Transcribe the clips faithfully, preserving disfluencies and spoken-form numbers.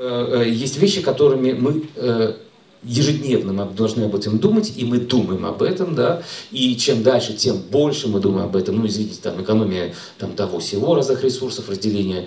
Есть вещи, которыми мы ежедневно мы должны об этом думать, и мы думаем об этом, да, и чем дальше, тем больше мы думаем об этом, ну, извините, там, экономия там, того всего, разных ресурсов, разделение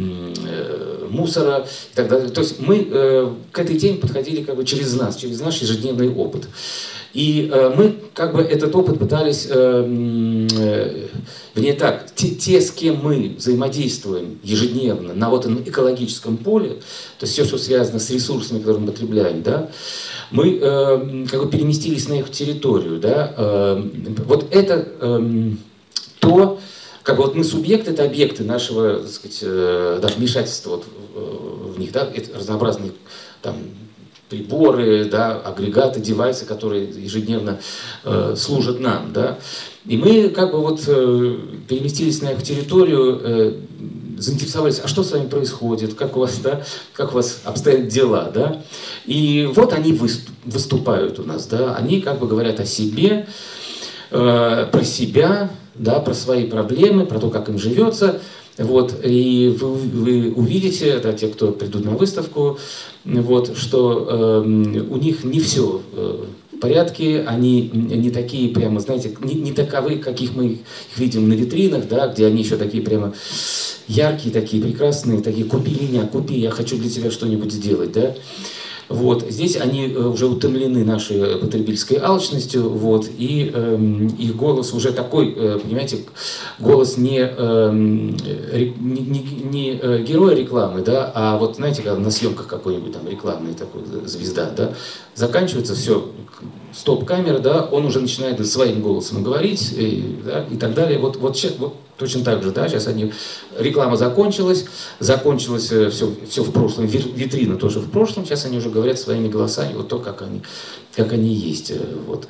э, мусора и так далее. То есть мы э, к этой теме подходили как бы через нас, через наш ежедневный опыт. И э, мы как бы этот опыт пытались, э, э, вернее так, те, те, с кем мы взаимодействуем ежедневно на вот этом экологическом поле, то есть все, что связано с ресурсами, которые мы потребляем, да, мы э, как бы переместились на их территорию, да. Э, вот это э, то, как бы вот мы субъекты, это объекты нашего, так сказать, э, да, вмешательства вот в, в них, да, это разнообразные там приборы, да, агрегаты, девайсы, которые ежедневно э, служат нам, да. И мы как бы вот э, переместились на их территорию, э, заинтересовались, а что с вами происходит, как у вас, да, как у вас обстоят дела, да. И вот они выступ, выступают у нас, да, они как бы говорят о себе, э, про себя, да, про свои проблемы, про то, как им живется. Вот, и вы, вы увидите, да, те, кто придут на выставку, вот, что э, у них не все э, в порядке, они не такие прямо, знаете, не, не таковы, каких мы их видим на витринах, да, где они еще такие прямо яркие, такие прекрасные, такие «купи меня, купи, я хочу для тебя что-нибудь сделать», да. Вот. Здесь они уже утомлены нашей потребительской алчностью, вот, и э, их голос уже такой, э, понимаете, голос не, э, не, не, не героя рекламы, да, а вот, знаете, когда на съемках какой-нибудь там рекламный такой звезда, да, заканчивается все, стоп-камера, да, он уже начинает своим голосом говорить, и, да, и так далее. Вот, вот, сейчас, вот точно так же, да, сейчас они, реклама закончилась, закончилось все, все в прошлом, витрина тоже в прошлом, сейчас они уже говорят своими голосами вот то, как они, как они есть, вот.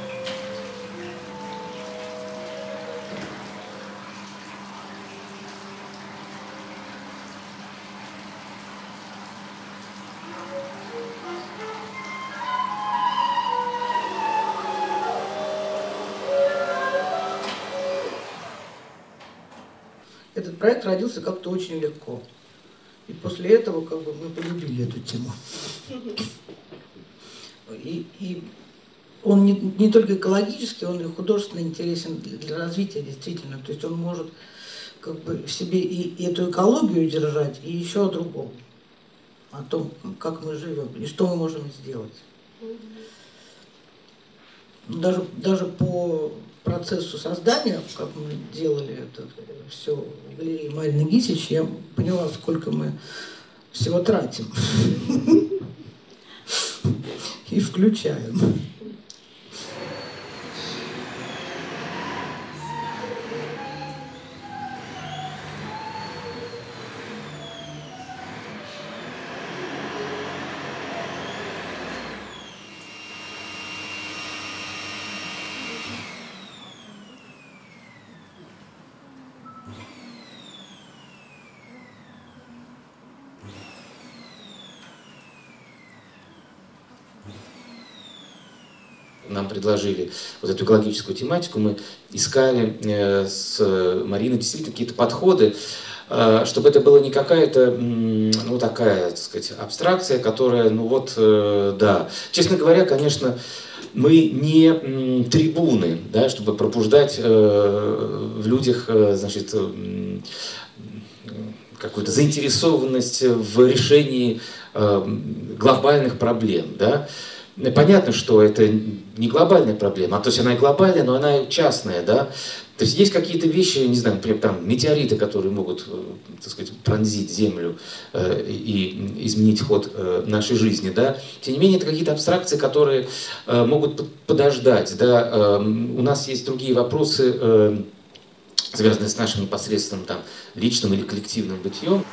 Этот проект родился как-то очень легко. И после этого как бы мы полюбили эту тему. И, и он не, не только экологический, он и художественно интересен для, для развития, действительно. То есть он может как бы в себе и, и эту экологию держать, и еще о другом. О том, как мы живем, и что мы можем сделать. Даже, даже по процессу создания, как мы делали это все в галерее Марины Гисич, я поняла, сколько мы всего тратим и включаем. Нам предложили вот эту экологическую тематику, мы искали э, с Мариной действительно какие-то подходы, э, чтобы это была не какая-то, ну, такая, так сказать, абстракция, которая, ну вот, э, да. Честно говоря, конечно, мы не м, трибуны, да, чтобы пробуждать э, в людях, э, значит, э, какую-то заинтересованность в решении э, глобальных проблем, да. Понятно, что это не глобальная проблема, а то есть она и глобальная, но она и частная, да. То есть есть какие-то вещи, не знаю, например, там метеориты, которые могут, так сказать, пронзить Землю э, и изменить ход э, нашей жизни, да. Тем не менее, это какие-то абстракции, которые э, могут подождать, да. Э, у нас есть другие вопросы, э, связанные с нашим непосредственным там личным или коллективным бытием.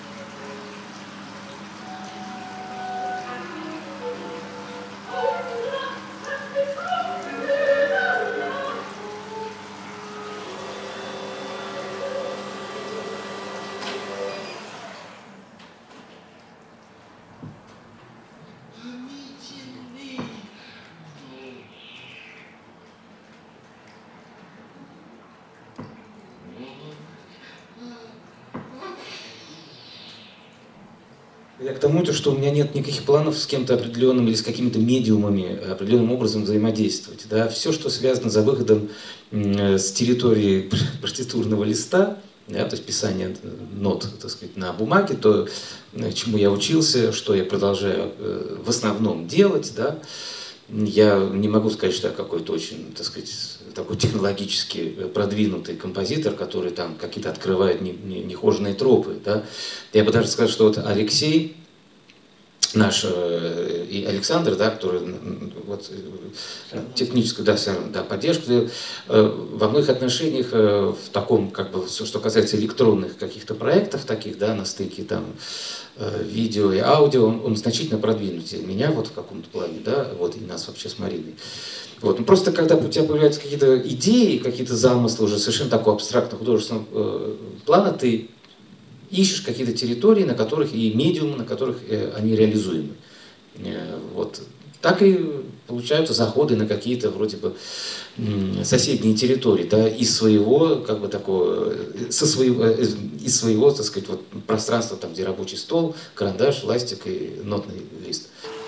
Я к тому, что у меня нет никаких планов с кем-то определенным или с какими-то медиумами определенным образом взаимодействовать. Да? Все, что связано за выходом с территории партитурного листа, да, то есть писание нот, так сказать, на бумаге, то, чему я учился, что я продолжаю в основном делать, да, я не могу сказать, что я какой-то очень, так сказать, такой технологически продвинутый композитор, который там какие-то открывает нехоженные тропы. Да. Я бы даже сказал, что вот Алексей, наш и Александр, да, который вот, техническую да, да, поддержку во многих отношениях в таком, как бы, что касается электронных каких-то проектов таких, да, на стыке там видео и аудио, он, он значительно продвинутый меня вот в каком-то плане, да, вот и нас вообще с Мариной. Вот. Ну, просто когда у тебя появляются какие-то идеи, какие-то замыслы уже совершенно такого абстрактного художественного э, плана, ты ищешь какие-то территории, на которых и медиумы, на которых э, они реализуемы. Э, вот. Так и получаются заходы на какие-то вроде бы соседние территории, да, из своего, как бы такого, со своего, из своего, так сказать, вот, пространства, там, где рабочий стол, карандаш, ластик и нотный лист.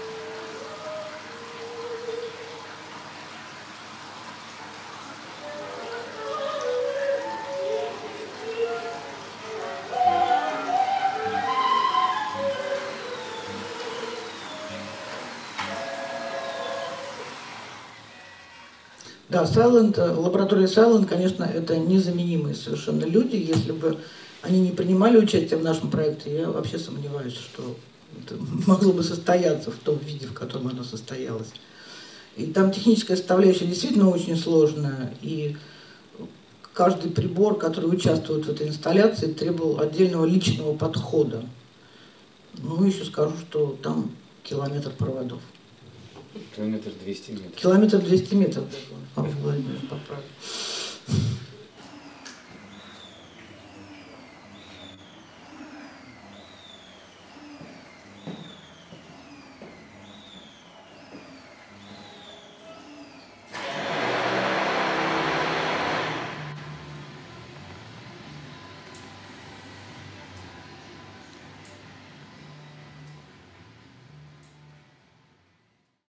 Да, Silent, лаборатория Silent, конечно, это незаменимые совершенно люди. Если бы они не принимали участие в нашем проекте, я вообще сомневаюсь, что это могло бы состояться в том виде, в котором оно состоялось. И там техническая составляющая действительно очень сложная, и каждый прибор, который участвует в этой инсталляции, требовал отдельного личного подхода. Ну, еще скажу, что там километр проводов. Километр двести метров. Километр двести метров, да, Владимир поправил.